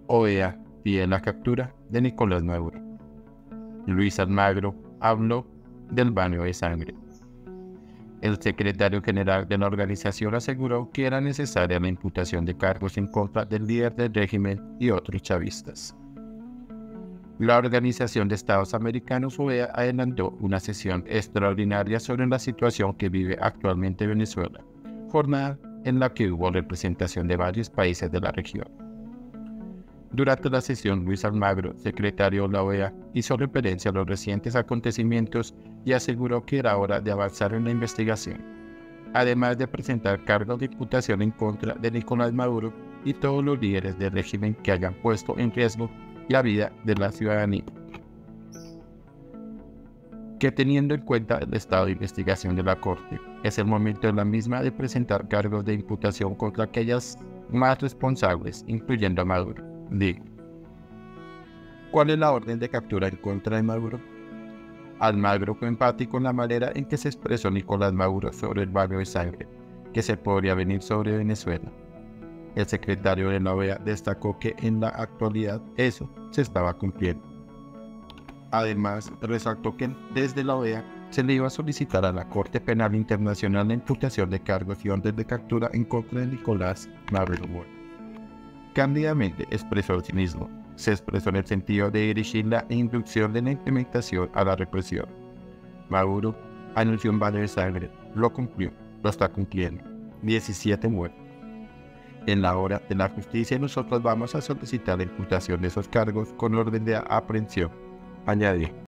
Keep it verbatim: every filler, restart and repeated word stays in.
O E A pide la captura de Nicolás Maduro. Luis Almagro habló del baño de sangre. El secretario general de la organización aseguró que era necesaria la imputación de cargos en contra del líder del régimen y otros chavistas. La Organización de Estados Americanos, O E A, adelantó una sesión extraordinaria sobre la situación que vive actualmente Venezuela, jornada en la que hubo representación de varios países de la región. Durante la sesión, Luis Almagro, secretario de la O E A, hizo referencia a los recientes acontecimientos y aseguró que era hora de avanzar en la investigación, además de presentar cargos de imputación en contra de Nicolás Maduro y todos los líderes del régimen que hayan puesto en riesgo la vida de la ciudadanía. Que teniendo en cuenta el estado de investigación de la Corte, es el momento de la misma de presentar cargos de imputación contra aquellas más responsables, incluyendo a Maduro. Digo, ¿cuál es la orden de captura en contra de Maduro? Almagro fue empático en la manera en que se expresó Nicolás Maduro sobre el baño de sangre que se podría venir sobre Venezuela. El secretario de la O E A destacó que en la actualidad eso se estaba cumpliendo. Además, resaltó que desde la O E A se le iba a solicitar a la Corte Penal Internacional la imputación de cargos y órdenes de captura en contra de Nicolás Maduro. Cándidamente expresó el cinismo. Se expresó en el sentido de dirigir la inducción de la implementación a la represión. Maduro anunció un baño de sangre, lo cumplió, lo está cumpliendo. diecisiete muertos. En la hora de la justicia nosotros vamos a solicitar la imputación de esos cargos con orden de aprehensión, añadió.